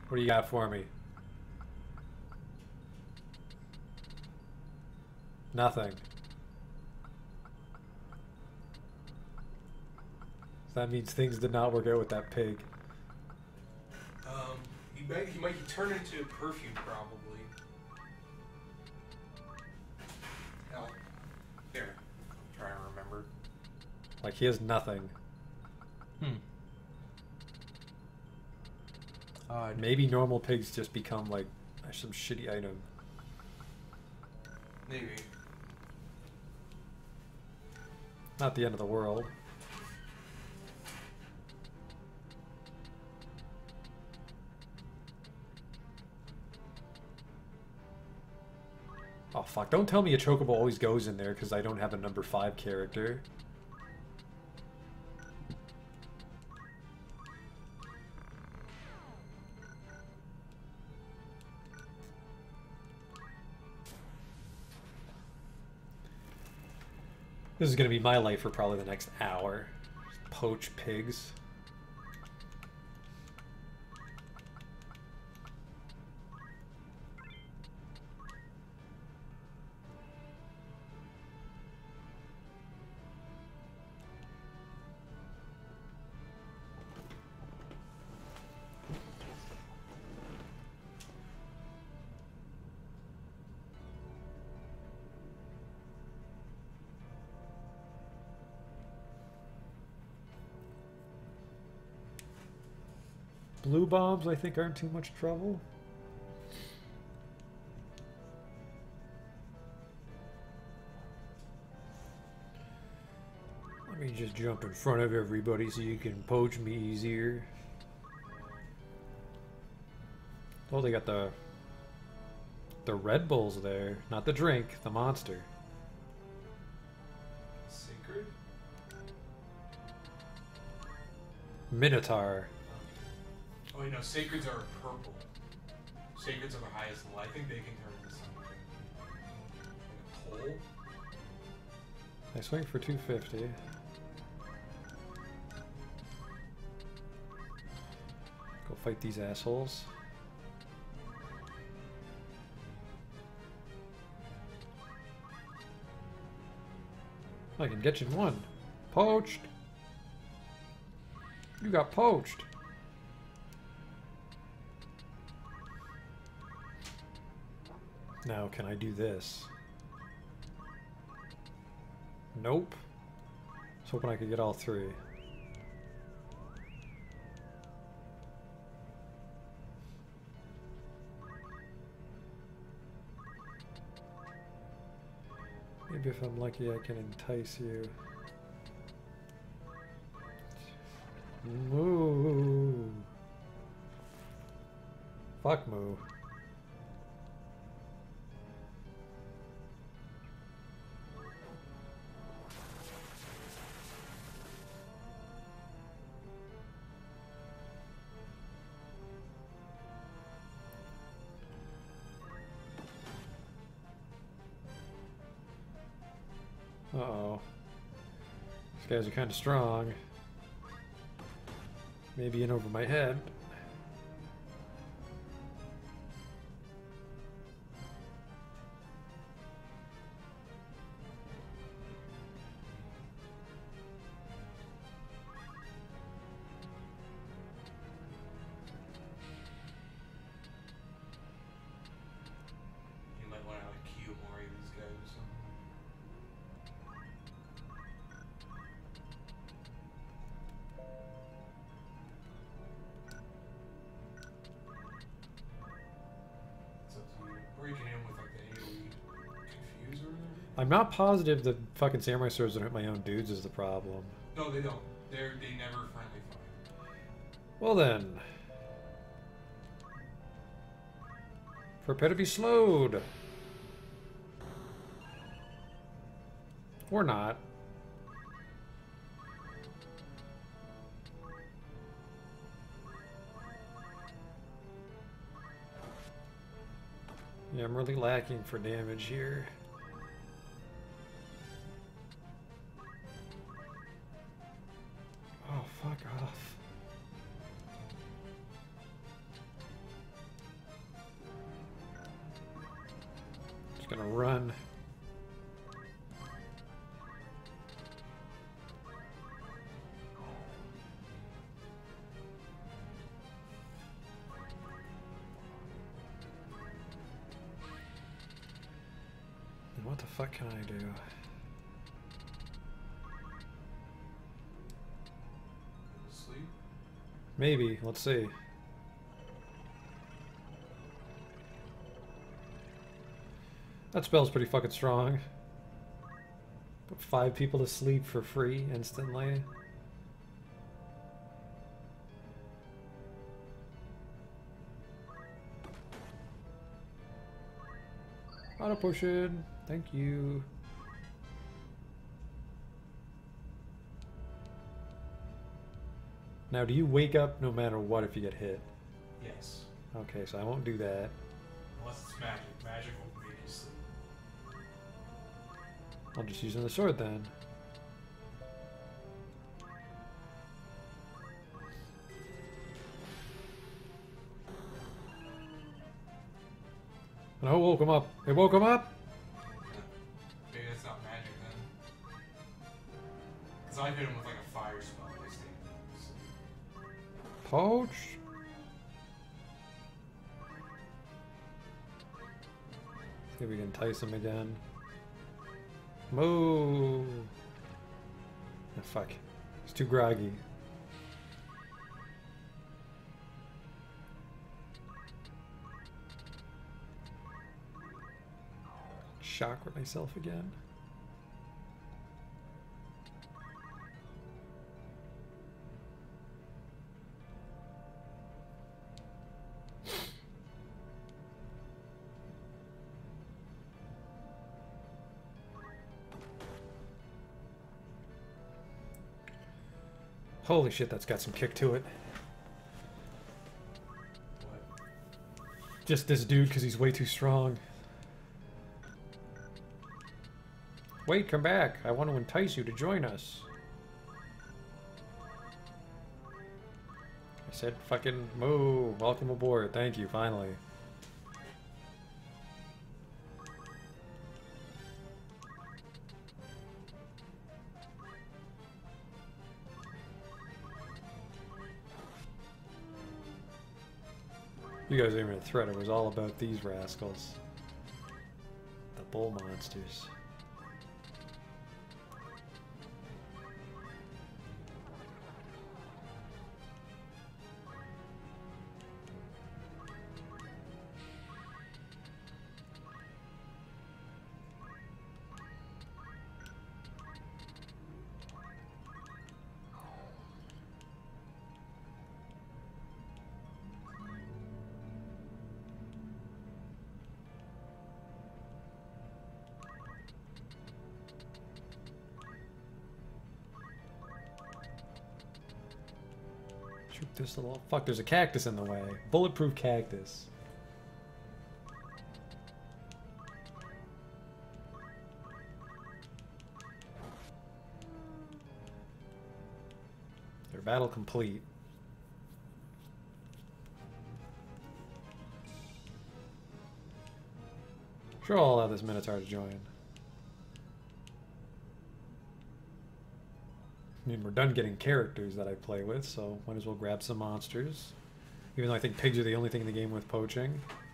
What do you got for me? Nothing. That means things did not work out with that pig. He might turn into perfume probably. Hell, here, try and remember. Like he has nothing. Maybe normal pigs just become like some shitty item. Maybe. Not the end of the world. Oh fuck, don't tell me a Chocobo always goes in there because I don't have a number 5 character. This is going to be my life for probably the next hour. Just poach pigs. Blue bombs, I think, aren't too much trouble. Let me just jump in front of everybody so you can poach me easier. Oh, they got the Red Bulls there. Not the drink, the monster. Sacred? Minotaur. Oh, you know, sacreds are purple. Sacreds are the highest level. I think they can turn into something. Like a pole? I swing for 250. Go fight these assholes. I can get you in one. Poached! You got poached! Now, can I do this? Nope. I was hoping I could get all 3. Maybe if I'm lucky I can entice you. Moo! Fuck moo. Uh-oh. These guys are kind of strong. Maybe in over my head. You might want to have a Kiyomori of these guys or something. Or you can hit him with like the AoE confuse or whatever. I'm not positive the fucking samurai swords don't hit my own dudes is the problem. No, they don't. They never friendly fire. Well then. Prepare to be slowed. Or not. Yeah, I'm really lacking for damage here. Oh, fuck off. Just gonna run. And what the fuck can I do? Sleep? Maybe. Let's see. That spell's pretty fucking strong. Put 5 people to sleep for free instantly. Auto potion. Thank you. Now, do you wake up no matter what if you get hit? Yes. Okay, so I won't do that. Unless it's magic. Magic will make you sleep. I'll just use the sword then. And I woke him up. It woke him up? Maybe that's not magic then. Because I hit him with like a fire spell. They stay asleep. Poach? See if we can entice him again. Moo! Oh, fuck. He's too groggy. Chakra myself again. Holy shit, that's got some kick to it. What? Just this dude, because he's way too strong. Wait, come back. I want to entice you to join us. I said fucking moo. Welcome aboard. Thank you, finally. You guys ain't even a threat. It was all about these rascals. The bull monsters. Shoot this little... Fuck, there's a cactus in the way. Bulletproof cactus. Their battle complete. Sure, I'll allow this Minotaur to join. I mean, we're done getting characters that I play with, so might as well grab some monsters. Even though I think pigs are the only thing in the game with poaching.